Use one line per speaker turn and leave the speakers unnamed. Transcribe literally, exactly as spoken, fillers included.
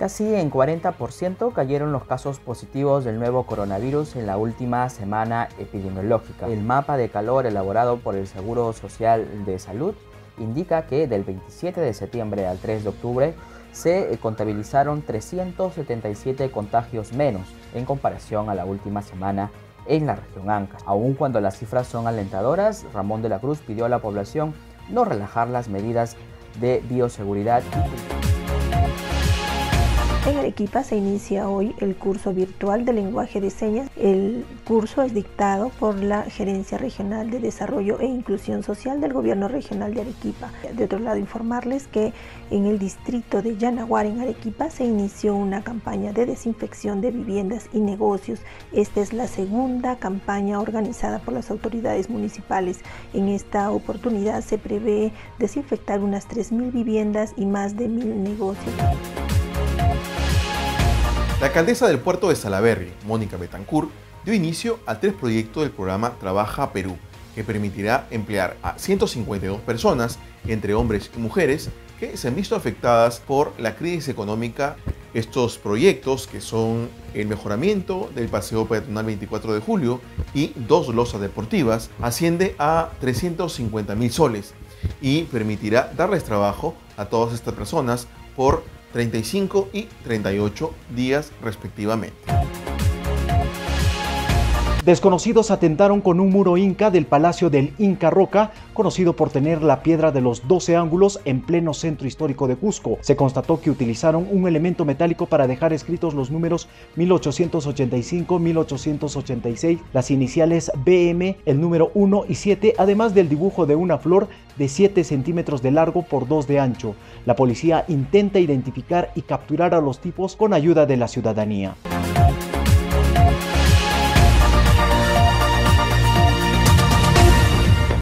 Casi en cuarenta por ciento cayeron los casos positivos del nuevo coronavirus en la última semana epidemiológica. El mapa de calor elaborado por el Seguro Social de Salud indica que del veintisiete de septiembre al tres de octubre se contabilizaron trescientos setenta y siete contagios menos en comparación a la última semana en la región Ancash. Aun cuando las cifras son alentadoras, Ramón de la Cruz pidió a la población no relajar las medidas de bioseguridad.
En Arequipa se inicia hoy el curso virtual de lenguaje de señas. El curso es dictado por la Gerencia Regional de Desarrollo e Inclusión Social del Gobierno Regional de Arequipa. De otro lado, informarles que en el distrito de Yanaguara, en Arequipa, se inició una campaña de desinfección de viviendas y negocios. Esta es la segunda campaña organizada por las autoridades municipales. En esta oportunidad se prevé desinfectar unas tres mil viviendas y más de mil negocios.
La alcaldesa del puerto de Salaberry, Mónica Betancourt, dio inicio al tres proyecto del programa Trabaja Perú, que permitirá emplear a ciento cincuenta y dos personas, entre hombres y mujeres, que se han visto afectadas por la crisis económica. Estos proyectos, que son el mejoramiento del paseo peatonal veinticuatro de julio y dos losas deportivas, asciende a trescientos cincuenta mil soles y permitirá darles trabajo a todas estas personas por treinta y cinco y treinta y ocho días respectivamente.
Desconocidos atentaron con un muro inca del Palacio del Inca Roca, conocido por tener la piedra de los doce ángulos en pleno centro histórico de Cusco. Se constató que utilizaron un elemento metálico para dejar escritos los números mil ochocientos ochenta y cinco, mil ochocientos ochenta y seis, las iniciales B M, el número uno y siete, además del dibujo de una flor de siete centímetros de largo por dos de ancho. La policía intenta identificar y capturar a los tipos con ayuda de la ciudadanía.